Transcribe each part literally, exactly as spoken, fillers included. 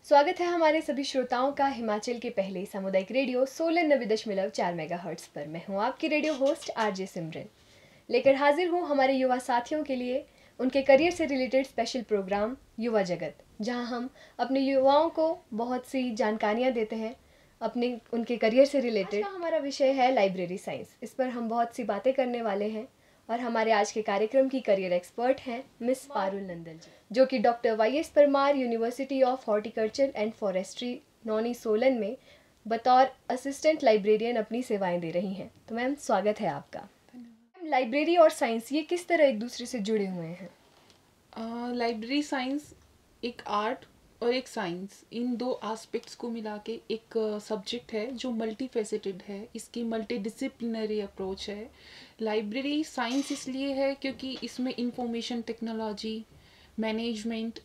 स्वागत है हमारे सभी श्रोताओं का हिमाचल के पहले सामुदायिक रेडियो सोलन नब्बे दशमलव चार मेगा हर्ट्स पर। मैं हूं आपकी रेडियो होस्ट आरजे सिमरन, लेकर हाजिर हूं हमारे युवा साथियों के लिए उनके करियर से रिलेटेड स्पेशल प्रोग्राम युवा जगत, जहां हम अपने युवाओं को बहुत सी जानकारियां देते हैं अपने उनके करियर से रिलेटेड। आज का हमारा विषय है लाइब्रेरी साइंस। इस पर हम बहुत सी बातें करने वाले हैं और हमारे आज के कार्यक्रम की करियर एक्सपर्ट हैं मिस पारुल नंदल जी, जो कि doctor Y S Parmar University of Horticulture and Forestry Nauni Solan में बतौर असिस्टेंट लाइब्रेरियन अपनी सेवाएं दे रही हैं। तो मैम, स्वागत है आपका। लाइब्रेरी और साइंस ये किस तरह एक दूसरे से जुड़े हुए हैं? लाइब्रेरी uh, साइंस एक आर्ट और एक साइंस, इन दो एस्पेक्ट्स को मिला के एक सब्जेक्ट uh, है जो मल्टी फेसेटेड है। इसकी मल्टी डिसिप्लिनरी अप्रोच है। लाइब्रेरी साइंस इसलिए है क्योंकि इसमें इंफॉर्मेशन टेक्नोलॉजी, मैनेजमेंट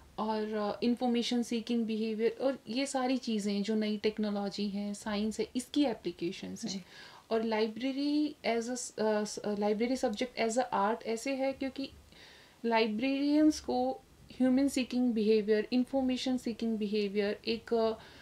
और इंफॉर्मेशन सीकिंग बिहेवियर और ये सारी चीज़ें जो नई टेक्नोलॉजी हैं, साइंस है, इसकी एप्लीकेशंस हैं। और library as a library subject as a art ऐसे है क्योंकि लाइब्रेरियंस को human seeking behaviour, information seeking behaviour, एक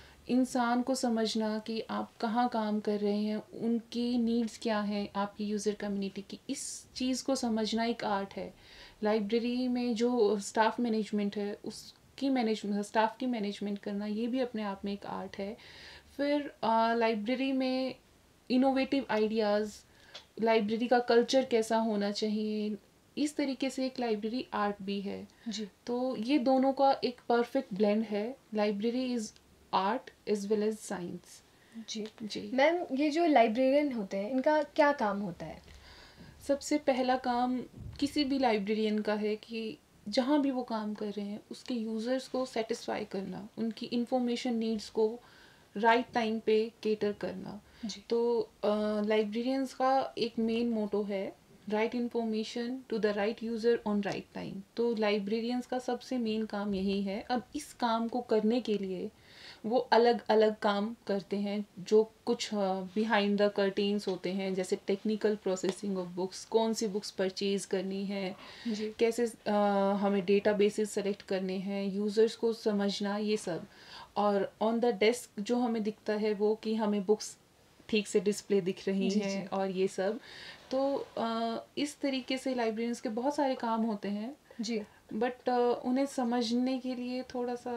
इंसान को समझना कि आप कहाँ काम कर रहे हैं, उनकी नीड्स क्या हैं, आपकी यूज़र कम्युनिटी की, इस चीज़ को समझना एक आर्ट है। लाइब्रेरी में जो स्टाफ मैनेजमेंट है उसकी मैनेजमेंट स्टाफ की मैनेजमेंट करना, ये भी अपने आप में एक आर्ट है। फिर लाइब्रेरी में इनोवेटिव आइडियाज़, लाइब्रेरी का कल्चर कैसा होना चाहिए, इस तरीके से एक लाइब्रेरी आर्ट भी है जी। तो ये दोनों का एक परफेक्ट ब्लेंड है। Library is art as well as science. जी जी मैम, ये जो लाइब्रेरियन होते हैं इनका क्या काम होता है? सबसे पहला काम किसी भी लाइब्रेरियन का है कि जहाँ भी वो काम कर रहे हैं उसके यूज़र्स को सेटिस्फाई करना, उनकी इंफॉर्मेशन नीड्स को राइट टाइम पे केटर करना। जी। तो लाइब्रेरियंस uh, का एक मेन मोटो है right information to the right user on right time. तो लाइब्रेरियंस का सबसे मेन काम यही है। अब इस काम को करने के लिए वो अलग अलग काम करते हैं, जो कुछ बिहाइंड द कर्टेन्स होते हैं, जैसे टेक्निकल प्रोसेसिंग ऑफ बुक्स, कौन सी बुक्स परचेज करनी है, जी। कैसे uh, हमें डेटाबेसेस सेलेक्ट करने हैं, यूज़र्स को समझना, ये सब। और ऑन द डेस्क जो हमें दिखता है वो कि हमें बुक्स ठीक से डिस्प्ले दिख रही हैं और ये सब। तो uh, इस तरीके से लाइब्रेरियंस के बहुत सारे काम होते हैं जी। बट uh, उन्हें समझने के लिए थोड़ा सा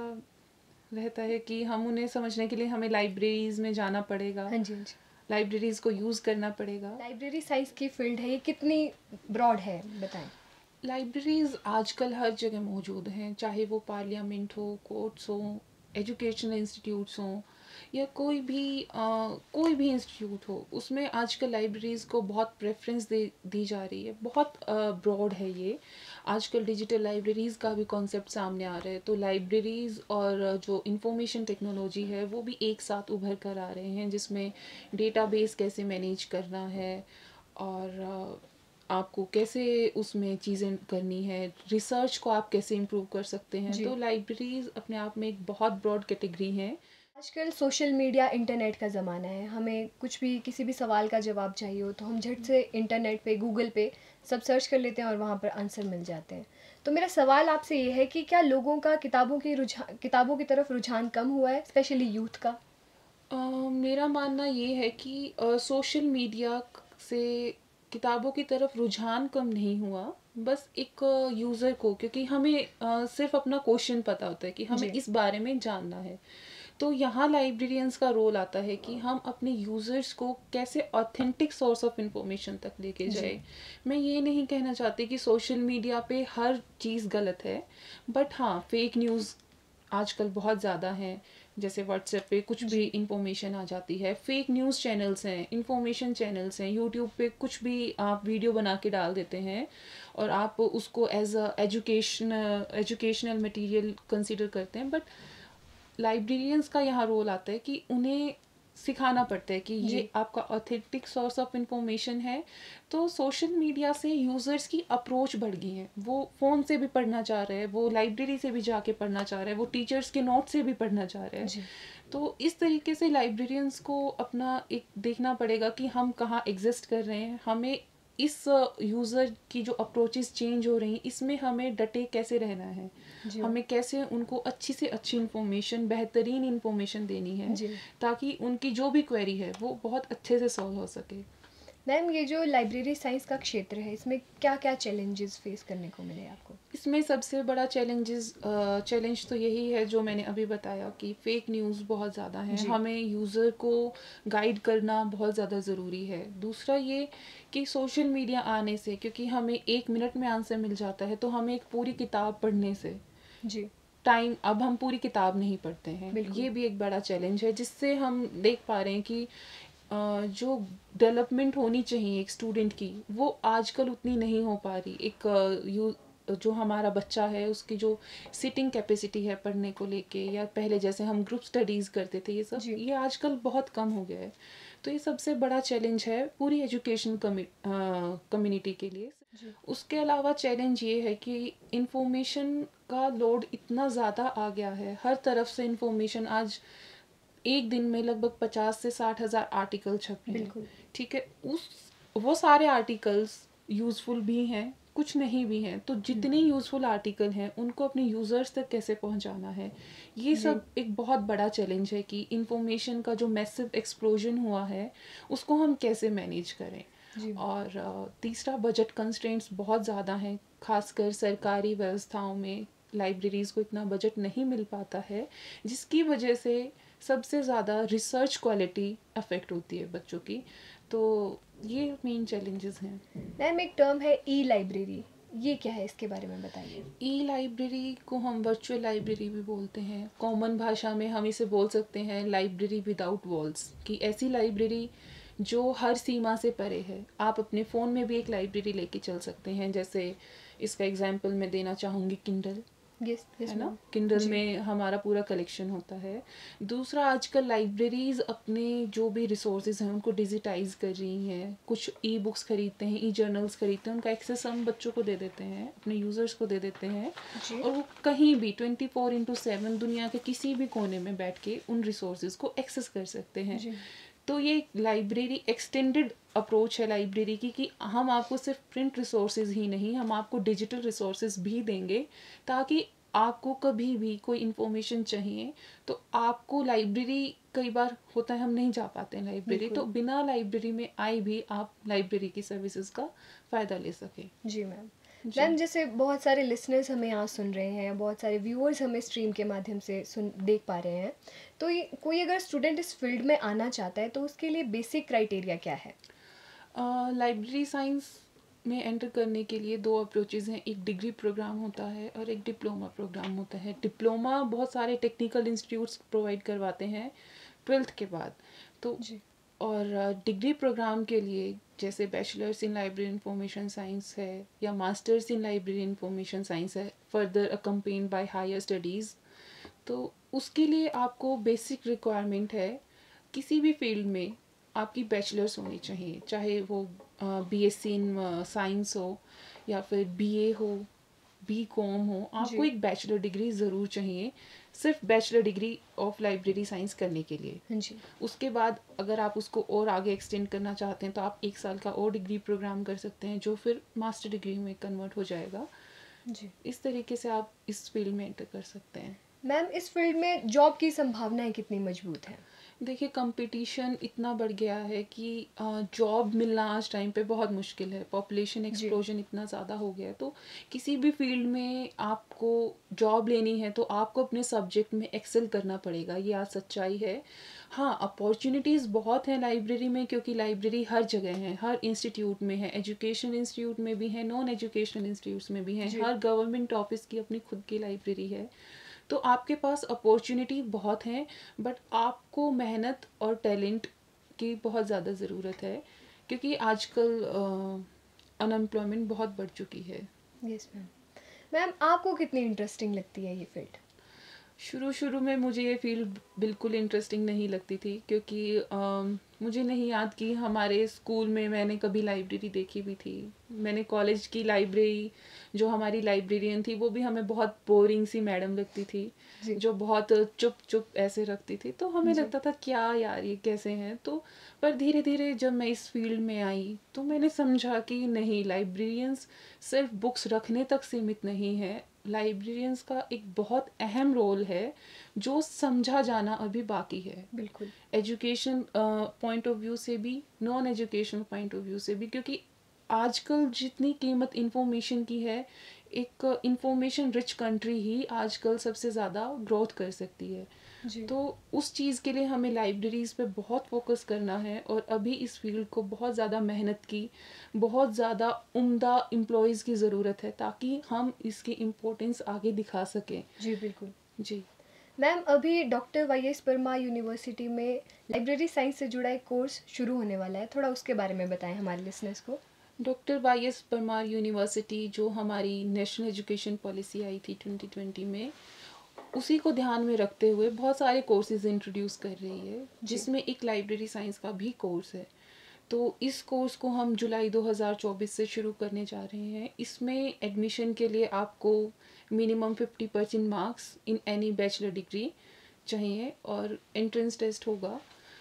रहता है कि हम उन्हें समझने के लिए हमें लाइब्रेरीज में जाना पड़ेगा। हाँ जी, हाँ जी। लाइब्रेरीज को यूज़ करना पड़ेगा। लाइब्रेरी साइंस की फील्ड है, ये कितनी ब्रॉड है बताएं? लाइब्रेरीज आजकल हर जगह मौजूद हैं, चाहे वो पार्लियामेंट हो, कोर्ट्स हो, एजुकेशनल इंस्टीट्यूट्स हों या कोई भी आ, कोई भी इंस्टीट्यूट हो, उसमें आजकल लाइब्रेरीज़ को बहुत प्रेफरेंस दे दी जा रही है। बहुत ब्रॉड है ये। आजकल डिजिटल लाइब्रेरीज़ का भी कॉन्सेप्ट सामने आ रहा है। तो लाइब्रेरीज़ और जो इंफॉर्मेशन टेक्नोलॉजी है वो भी एक साथ उभर कर आ रहे हैं, जिसमें डेटाबेस कैसे मैनेज करना है और आपको कैसे उसमें चीज़ें करनी है, रिसर्च को आप कैसे इम्प्रूव कर सकते हैं। तो लाइब्रेरीज अपने आप में एक बहुत ब्रॉड कैटेगरी है। आजकल सोशल मीडिया, इंटरनेट का ज़माना है। हमें कुछ भी, किसी भी सवाल का जवाब चाहिए हो तो हम झट से इंटरनेट पे, गूगल पे सब सर्च कर लेते हैं और वहाँ पर आंसर मिल जाते हैं। तो मेरा सवाल आपसे ये है कि क्या लोगों का किताबों की रुझान किताबों की तरफ रुझान कम हुआ है, स्पेशली यूथ का? uh, मेरा मानना ये है कि सोशल uh, मीडिया से किताबों की तरफ रुझान कम नहीं हुआ, बस एक यूज़र को, क्योंकि हमें uh, सिर्फ अपना क्वेश्चन पता होता है कि हमें इस बारे में जानना है। तो यहाँ लाइब्रेरियंस का रोल आता है कि हम अपने यूज़र्स को कैसे ऑथेंटिक सोर्स ऑफ इंफॉर्मेशन तक लेके जाए। मैं ये नहीं कहना चाहती कि सोशल मीडिया पे हर चीज़ गलत है, बट हाँ, फेक न्यूज़ आजकल बहुत ज़्यादा हैं। जैसे व्हाट्सएप पे कुछ भी इंफॉर्मेशन आ जाती है, फेक न्यूज़ चैनल्स हैं, इंफॉर्मेशन चैनल्स हैं, यूट्यूब पे कुछ भी आप वीडियो बना के डाल देते हैं और आप उसको as a education educational material consider करते हैं। बट लाइब्रेरियंस का यहाँ रोल आता है कि उन्हें सिखाना पड़ता है कि ये आपका ऑथेंटिक सोर्स ऑफ इंफॉर्मेशन है। तो सोशल मीडिया से यूज़र्स की अप्रोच बढ़ गई है। वो फ़ोन से भी पढ़ना चाह रहे हैं, वो लाइब्रेरी से भी जाके पढ़ना चाह रहे हैं, वो टीचर्स के नोट से भी पढ़ना चाह रहे हैं। तो इस तरीके से लाइब्रेरियंस को अपना एक देखना पड़ेगा कि हम कहाँ एग्जिस्ट कर रहे हैं। हमें इस यूज़र की जो अप्रोचेस चेंज हो रही हैं, इसमें हमें डटे कैसे रहना है, जी हमें कैसे उनको अच्छी से अच्छी इन्फॉर्मेशन, बेहतरीन इन्फॉर्मेशन देनी है, जी ताकि उनकी जो भी क्वेरी है वो बहुत अच्छे से सॉल्व हो सके। मैम, ये जो लाइब्रेरी साइंस का क्षेत्र है, इसमें क्या क्या चैलेंजेस फेस करने को मिले आपको? इसमें सबसे बड़ा चैलेंजेस चैलेंज तो यही है जो मैंने अभी बताया कि फेक न्यूज़ बहुत ज़्यादा है, जी। हमें यूज़र को गाइड करना बहुत ज़्यादा ज़रूरी है। दूसरा ये कि सोशल मीडिया आने से, क्योंकि हमें एक मिनट में आंसर मिल जाता है, तो हमें एक पूरी किताब पढ़ने से जी टाइम, अब हम पूरी किताब नहीं पढ़ते हैं, बिल्कुल। ये भी एक बड़ा चैलेंज है, जिससे हम देख पा रहे हैं कि अ, जो डेवलपमेंट होनी चाहिए एक स्टूडेंट की, वो आजकल उतनी नहीं हो पा रही। एक अ, यू जो हमारा बच्चा है उसकी जो सिटिंग कैपेसिटी है पढ़ने को लेके, या पहले जैसे हम ग्रुप स्टडीज़ करते थे, ये सब जी ये आजकल बहुत कम हो गया है। तो ये सबसे बड़ा चैलेंज है पूरी एजुकेशन कम्युनिटी के लिए। जी उसके अलावा चैलेंज ये है कि इंफॉर्मेशन का लोड इतना ज़्यादा आ गया है, हर तरफ से इंफॉर्मेशन। आज एक दिन में लगभग पचास से साठ हज़ार आर्टिकल छप रहे हैं, बिल्कुल। ठीक है। उस वो सारे आर्टिकल्स यूज़फुल भी हैं, कुछ नहीं भी हैं, तो जितने यूज़फुल आर्टिकल हैं उनको अपने यूज़र्स तक कैसे पहुंचाना है, ये जी सब एक बहुत बड़ा चैलेंज है कि इंफॉर्मेशन का जो मैसिव एक्सप्लोजन हुआ है उसको हम कैसे मैनेज करें। जी और अ, तीसरा, बजट कंस्ट्रेंट्स बहुत ज़्यादा हैं, खासकर सरकारी व्यवस्थाओं में लाइब्रेरीज़ को इतना बजट नहीं मिल पाता है, जिसकी वजह से सबसे ज़्यादा रिसर्च क्वालिटी अफेक्ट होती है बच्चों की। तो ये मेन चैलेंजेस हैं। मैम, एक टर्म है ई लाइब्रेरी, ये क्या है, इसके बारे में बताइए। ई लाइब्रेरी को हम वर्चुअल लाइब्रेरी भी बोलते हैं, कॉमन भाषा में हम इसे बोल सकते हैं लाइब्रेरी विदाउट वॉल्स, कि ऐसी लाइब्रेरी जो हर सीमा से परे है। आप अपने फ़ोन में भी एक लाइब्रेरी लेके चल सकते हैं, जैसे इसका एग्जांपल मैं देना चाहूँगी किंडल, यस यस है ना। मैम। किंडल जी में हमारा पूरा कलेक्शन होता है। दूसरा, आजकल लाइब्रेरीज़ अपने जो भी रिसोर्सेज हैं उनको डिजिटाइज कर रही हैं, कुछ ई बुक्स खरीदते हैं, ई जर्नल्स खरीदते हैं, उनका एक्सेस हम बच्चों को दे देते हैं, अपने यूज़र्स को दे देते हैं, जी और वो कहीं भी ट्वेंटी फोर इंटू सेवन दुनिया के किसी भी कोने में बैठ के उन रिसोर्सेज को एक्सेस कर सकते हैं। जी तो ये लाइब्रेरी एक्सटेंडेड अप्रोच है लाइब्रेरी की, कि हम आपको सिर्फ प्रिंट रिसोर्सेज ही नहीं, हम आपको डिजिटल रिसोर्सेज भी देंगे, ताकि आपको कभी भी कोई इन्फॉर्मेशन चाहिए तो आपको लाइब्रेरी, कई बार होता है हम नहीं जा पाते हैं लाइब्रेरी, बिल्कुल। तो बिना लाइब्रेरी में आए भी आप लाइब्रेरी की सर्विसेज का फ़ायदा ले सकें। जी मैम। जी। मैम, जैसे बहुत सारे लिसनर्स हमें यहाँ सुन रहे हैं, या बहुत सारे व्यूअर्स हमें स्ट्रीम के माध्यम से सुन देख पा रहे हैं, तो ये कोई अगर स्टूडेंट इस फील्ड में आना चाहता है तो उसके लिए बेसिक क्राइटेरिया क्या है? लाइब्रेरी साइंस में एंटर करने के लिए दो अप्रोचेज़ हैं, एक डिग्री प्रोग्राम होता है और एक डिप्लोमा प्रोग्राम होता है। डिप्लोमा बहुत सारे टेक्निकल इंस्टीट्यूट्स प्रोवाइड करवाते हैं ट्वेल्थ के बाद, तो जी और डिग्री प्रोग्राम के लिए जैसे bachelors in library information science है, या masters in library information science है, further accompanied by higher studies, तो उसके लिए आपको बेसिक रिक्वायरमेंट है किसी भी फील्ड में आपकी बैचलर्स होनी चाहिए, चाहे वो बीएससी इन साइंस हो, या फिर बीए हो, बी कॉम हो, आपको जी एक बैचलर डिग्री ज़रूर चाहिए, सिर्फ bachelor degree of library science करने के लिए। हाँ जी उसके बाद अगर आप उसको और आगे एक्सटेंड करना चाहते हैं तो आप एक साल का और डिग्री प्रोग्राम कर सकते हैं, जो फिर मास्टर डिग्री में कन्वर्ट हो जाएगा। जी। इस तरीके से आप इस फील्ड में एंटर कर सकते हैं। मैम, इस फील्ड में जॉब की संभावनाएं कितनी मजबूत हैं? देखिए, कंपटीशन इतना बढ़ गया है कि जॉब मिलना आज टाइम पे बहुत मुश्किल है, पॉपुलेशन जी एक्सप्लोजन इतना ज़्यादा हो गया है, तो किसी भी फील्ड में आपको जॉब लेनी है तो आपको अपने सब्जेक्ट में एक्सेल करना पड़ेगा, ये आज सच्चाई है। हाँ, अपॉर्चुनिटीज़ बहुत हैं लाइब्रेरी में, क्योंकि लाइब्रेरी हर जगह है, हर इंस्टीट्यूट में है, एजुकेशन इंस्टीट्यूट में भी है, नॉन एजुकेशनल इंस्टीट्यूट्स में भी है, जी हर गवर्नमेंट ऑफिस की अपनी खुद की लाइब्रेरी है। तो आपके पास अपॉर्चुनिटी बहुत हैं, बट आपको मेहनत और टैलेंट की बहुत ज़्यादा ज़रूरत है, क्योंकि आजकल अनएम्प्लॉयमेंट बहुत बढ़ चुकी है। Yes ma'am. मैम, आपको कितनी इंटरेस्टिंग लगती है ये फील्ड? शुरू शुरू में मुझे ये फील्ड बिल्कुल इंटरेस्टिंग नहीं लगती थी, क्योंकि अम, मुझे नहीं याद कि हमारे स्कूल में मैंने कभी लाइब्रेरी देखी भी थी। मैंने कॉलेज की लाइब्रेरी, जो हमारी लाइब्रेरियन थी वो भी हमें बहुत बोरिंग सी मैडम लगती थी, जी जो बहुत चुप चुप ऐसे रखती थी, तो हमें जी लगता था क्या यार ये कैसे हैं। तो पर धीरे धीरे जब मैं इस फील्ड में आई तो मैंने समझा कि नहीं, लाइब्रेरियंस सिर्फ बुक्स रखने तक सीमित नहीं है। लाइब्रेरियंस का एक बहुत अहम रोल है जो समझा जाना अभी बाकी है, बिल्कुल। एजुकेशन पॉइंट ऑफ व्यू से भी, non education point of view से भी, क्योंकि आजकल जितनी कीमत इंफॉर्मेशन की है, एक इंफॉर्मेशन रिच कंट्री ही आजकल सबसे ज़्यादा ग्रोथ कर सकती है। जी तो उस चीज़ के लिए हमें लाइब्रेरीज़ पे बहुत फोकस करना है, और अभी इस फील्ड को बहुत ज़्यादा मेहनत की, बहुत ज़्यादा उम्दा एम्प्लॉयज़ की ज़रूरत है, ताकि हम इसकी इम्पोर्टेंस आगे दिखा सकें। जी बिल्कुल। जी मैम, अभी doctor Y S Parmar University में लाइब्रेरी साइंस से जुड़ा एक कोर्स शुरू होने वाला है, थोड़ा उसके बारे में बताएं हमारे लिसनर्स को। Doctor Y S Parmar University, जो हमारी नेशनल एजुकेशन पॉलिसी आई थी ट्वेंटी ट्वेंटी में, उसी को ध्यान में रखते हुए बहुत सारे कोर्सेज इंट्रोड्यूस कर रही है, जी जिसमें एक लाइब्रेरी साइंस का भी कोर्स है। तो इस कोर्स को हम जुलाई दो हज़ार चौबीस से शुरू करने जा रहे हैं। इसमें एडमिशन के लिए आपको minimum fifty percent marks in any bachelor degree चाहिए, और एंट्रेंस टेस्ट होगा।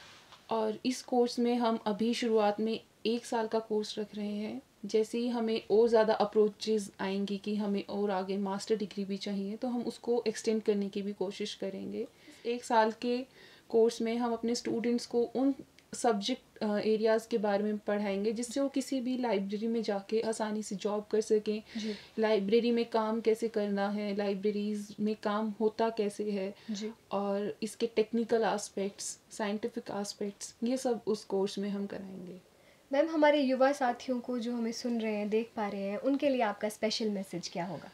और इस कोर्स में हम अभी शुरुआत में एक साल का कोर्स रख रहे हैं। जैसे ही हमें और ज़्यादा अप्रोचेज़ आएंगी कि हमें और आगे मास्टर डिग्री भी चाहिए, तो हम उसको एक्सटेंड करने की भी कोशिश करेंगे। एक साल के कोर्स में हम अपने स्टूडेंट्स को उन सब्जेक्ट एरियाज़ के बारे में पढ़ाएंगे जिससे वो किसी भी लाइब्रेरी में जाके आसानी से जॉब कर सकें। जी लाइब्रेरी में काम कैसे करना है, लाइब्रेरीज़ में काम होता कैसे है, जी और इसके टेक्निकल आस्पेक्ट्स, साइंटिफिक आस्पेक्ट्स, ये सब उस कोर्स में हम कराएंगे। मैम, हमारे युवा साथियों को जो हमें सुन रहे हैं, देख पा रहे हैं, उनके लिए आपका स्पेशल मैसेज क्या होगा?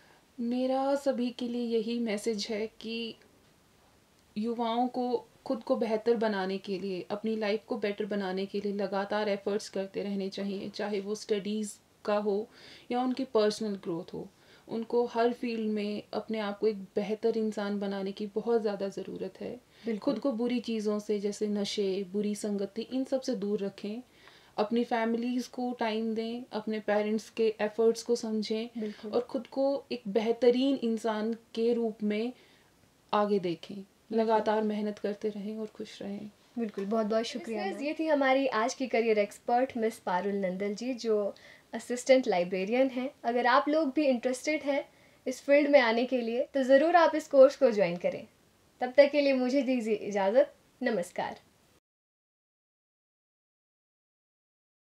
मेरा सभी के लिए यही मैसेज है कि युवाओं को खुद को बेहतर बनाने के लिए, अपनी लाइफ को बेटर बनाने के लिए लगातार एफर्ट्स करते रहने चाहिए, चाहे वो स्टडीज़ का हो या उनकी पर्सनल ग्रोथ हो। उनको हर फील्ड में अपने आप को एक बेहतर इंसान बनाने की बहुत ज़्यादा ज़रूरत है। बिल्कुल खुद को बुरी चीज़ों से, जैसे नशे, बुरी संगति, इन सब से दूर रखें। अपनी फैमिलीज़ को टाइम दें, अपने पेरेंट्स के एफ़र्ट्स को समझें, बिल्कुल और ख़ुद को एक बेहतरीन इंसान के रूप में आगे देखें। लगातार मेहनत करते रहें और खुश रहें। बिल्कुल, बहुत बहुत शुक्रिया। ये थी हमारी आज की career expert miss Parul Nandal ji, जो असिस्टेंट लाइब्रेरियन हैं। अगर आप लोग भी इंटरेस्टेड हैं इस फील्ड में आने के लिए, तो ज़रूर आप इस कोर्स को ज्वाइन करें। तब तक के लिए मुझे दीजिए इजाज़त। नमस्कार।